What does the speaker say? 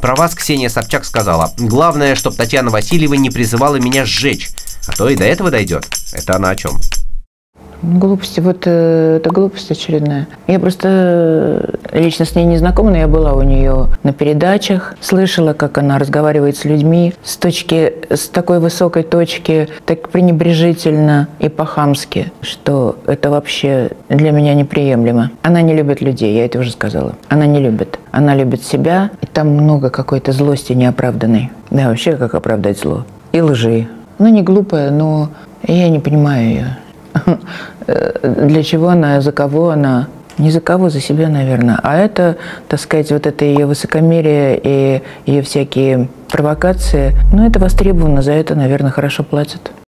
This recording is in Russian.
Про вас Ксения Собчак сказала: главное, чтобы Татьяна Васильева не призывала меня сжечь, а то и до этого дойдет. Это она о чем? Глупости. Вот это глупость очередная. Я просто лично с ней не знакома, но я была у нее на передачах, слышала, как она разговаривает с людьми с такой высокой точки, так пренебрежительно и по-хамски, что это вообще для меня неприемлемо. Она не любит людей, я это уже сказала. Она не любит. Она любит себя, и там много какой-то злости неоправданной. Да, вообще, как оправдать зло? И лжи. Ну, не глупая, но я не понимаю ее. Для чего она, за кого она? Не за кого, за себя, наверное. А это, так сказать, вот это ее высокомерие и ее всякие провокации, ну, это востребовано, за это, наверное, хорошо платят.